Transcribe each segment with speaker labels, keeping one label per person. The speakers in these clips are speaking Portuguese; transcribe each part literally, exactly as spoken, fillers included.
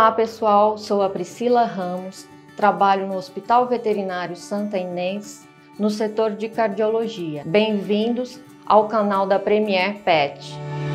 Speaker 1: Olá pessoal, sou a Priscila Ramos, trabalho no Hospital Veterinário Santa Inês, no setor de cardiologia. Bem-vindos ao canal da Premier Pet.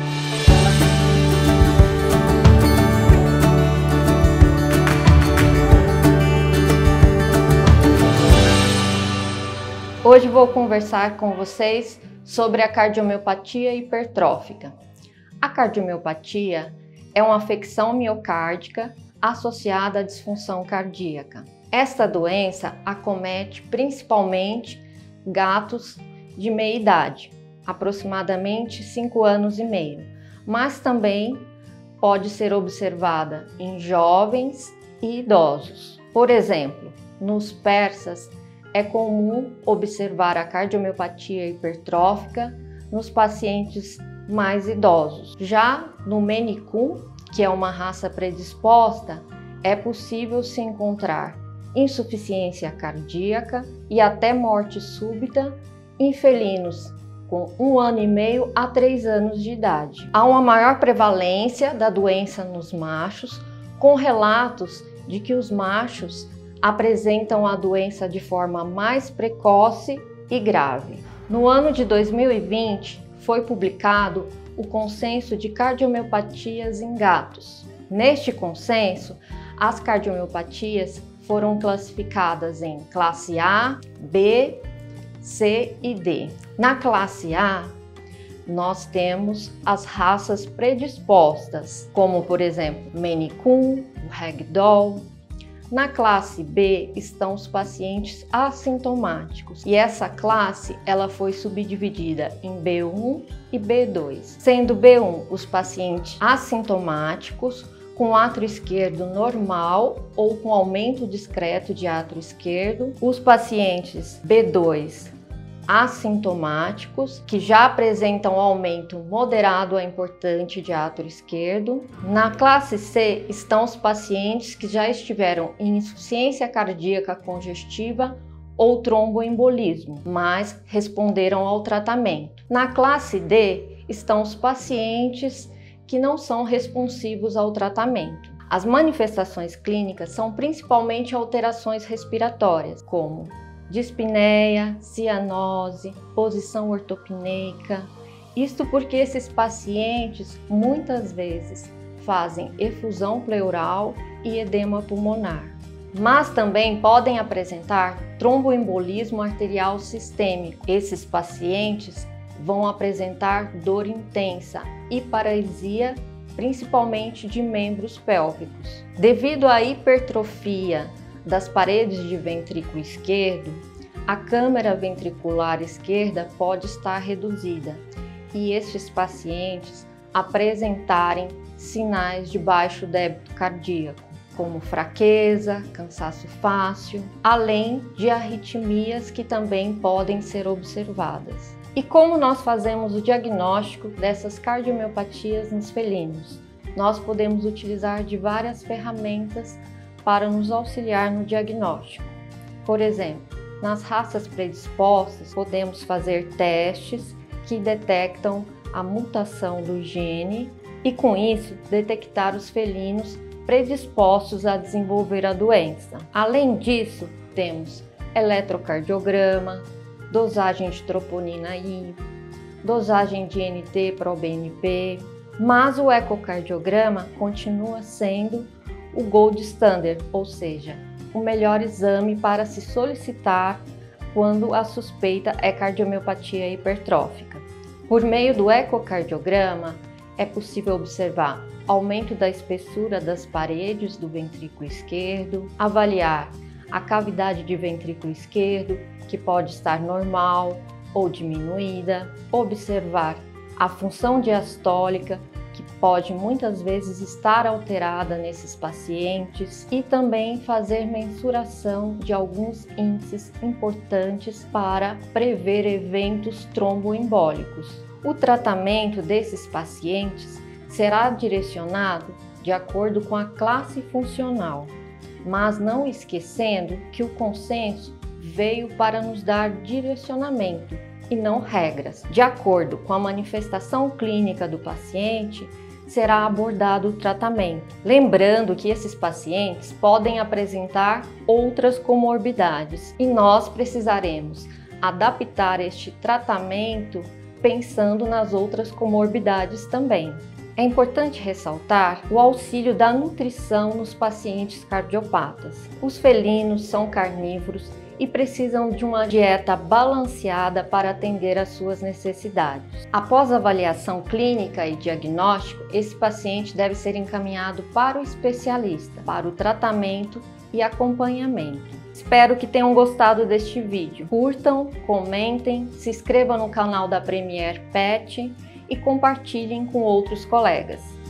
Speaker 1: Hoje vou conversar com vocês sobre a cardiomiopatia hipertrófica. A cardiomiopatia é uma afecção miocárdica associada à disfunção cardíaca. Esta doença acomete principalmente gatos de meia idade, aproximadamente cinco anos e meio, mas também pode ser observada em jovens e idosos. Por exemplo, nos persas é comum observar a cardiomiopatia hipertrófica nos pacientes mais idosos. Já no Maine Coon, que é uma raça predisposta, é possível se encontrar insuficiência cardíaca e até morte súbita em felinos com um ano e meio a três anos de idade. Há uma maior prevalência da doença nos machos, com relatos de que os machos apresentam a doença de forma mais precoce e grave. No ano de dois mil e vinte, foi publicado o Consenso de Cardiomiopatias em Gatos. Neste consenso, as cardiomiopatias foram classificadas em classe A, B, C e D. Na classe A, nós temos as raças predispostas, como por exemplo, Maine Coon, o Ragdoll. Na classe B estão os pacientes assintomáticos e essa classe ela foi subdividida em B um e B dois, sendo B um os pacientes assintomáticos com átrio esquerdo normal ou com aumento discreto de átrio esquerdo, os pacientes B dois assintomáticos, que já apresentam aumento moderado a importante de átrio esquerdo. Na classe C estão os pacientes que já estiveram em insuficiência cardíaca congestiva ou tromboembolismo, mas responderam ao tratamento. Na classe D estão os pacientes que não são responsivos ao tratamento. As manifestações clínicas são principalmente alterações respiratórias, como dispneia, cianose, posição ortopneica. Isto porque esses pacientes muitas vezes fazem efusão pleural e edema pulmonar. Mas também podem apresentar tromboembolismo arterial sistêmico. Esses pacientes vão apresentar dor intensa e paralisia, principalmente de membros pélvicos. Devido à hipertrofia das paredes de ventrículo esquerdo, a câmara ventricular esquerda pode estar reduzida e estes pacientes apresentarem sinais de baixo débito cardíaco, como fraqueza, cansaço fácil, além de arritmias que também podem ser observadas. E como nós fazemos o diagnóstico dessas cardiomiopatias nos felinos? Nós podemos utilizar de várias ferramentas para nos auxiliar no diagnóstico. Por exemplo, nas raças predispostas, podemos fazer testes que detectam a mutação do gene e, com isso, detectar os felinos predispostos a desenvolver a doença. Além disso, temos eletrocardiograma, dosagem de troponina I, dosagem de N T-proBNP, N P, mas o ecocardiograma continua sendo o gold standard, ou seja, o melhor exame para se solicitar quando a suspeita é cardiomiopatia hipertrófica. Por meio do ecocardiograma, é possível observar aumento da espessura das paredes do ventrículo esquerdo, avaliar a cavidade de ventrículo esquerdo, que pode estar normal ou diminuída, observar a função diastólica, que pode muitas vezes estar alterada nesses pacientes, e também fazer mensuração de alguns índices importantes para prever eventos tromboembólicos. O tratamento desses pacientes será direcionado de acordo com a classe funcional, mas não esquecendo que o consenso veio para nos dar direcionamento e não regras. De acordo com a manifestação clínica do paciente, será abordado o tratamento. Lembrando que esses pacientes podem apresentar outras comorbidades e nós precisaremos adaptar este tratamento pensando nas outras comorbidades também. É importante ressaltar o auxílio da nutrição nos pacientes cardiopatas. Os felinos são carnívoros e precisam de uma dieta balanceada para atender às suas necessidades. Após a avaliação clínica e diagnóstico, esse paciente deve ser encaminhado para o especialista, para o tratamento e acompanhamento. Espero que tenham gostado deste vídeo. Curtam, comentem, se inscrevam no canal da Premier Pet e compartilhem com outros colegas.